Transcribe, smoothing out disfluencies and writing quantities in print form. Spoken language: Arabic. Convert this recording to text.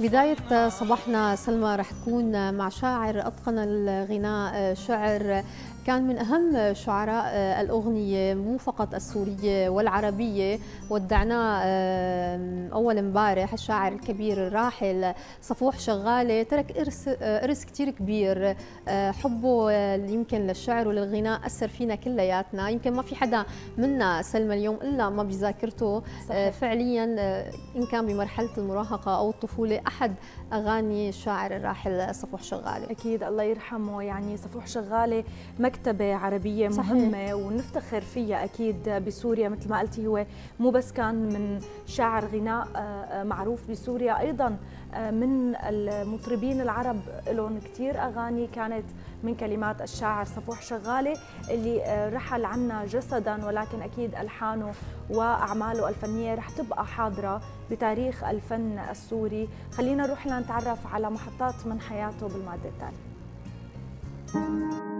بداية صباحنا سلمى رح تكون مع شاعر أتقن الغناء، شعر كان من أهم شعراء الأغنية مو فقط السورية والعربية. ودعناه أول امبارح الشاعر الكبير الراحل صفوح شغالة، ترك إرث كتير كبير. حبه يمكن للشعر وللغناء أثر فينا كلياتنا، يمكن ما في حدا منا سلمى اليوم إلا ما بذاكرته. فعليا إن كان بمرحلة المراهقة أو الطفولة أحد أغاني الشاعر الراحل صفوح شغالة. أكيد الله يرحمه. يعني صفوح شغالة مكتبة عربية مهمة صحيح. ونفتخر فيها أكيد بسوريا. مثل ما قلتي هو مو بس كان من شاعر غناء معروف بسوريا، أيضا من المطربين العرب لهم كتير أغاني كانت من كلمات الشاعر صفوح شغالة اللي رحل عنا جسدا، ولكن أكيد ألحانه وأعماله الفنية رح تبقى حاضرة بتاريخ الفن السوري. خلينا نروح لنتعرف على محطات من حياته بالمادة التالية.